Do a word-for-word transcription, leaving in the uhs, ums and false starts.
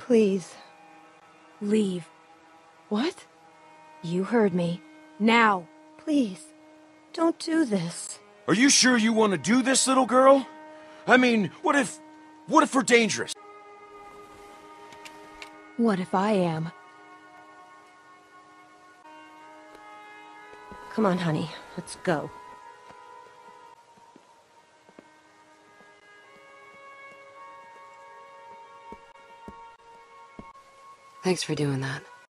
Please. Leave. What? You heard me. Now! Please. Don't do this. Are you sure you want to do this, little girl? I mean, what if... what if we're dangerous? What if I am? Come on, honey. Let's go. Thanks for doing that.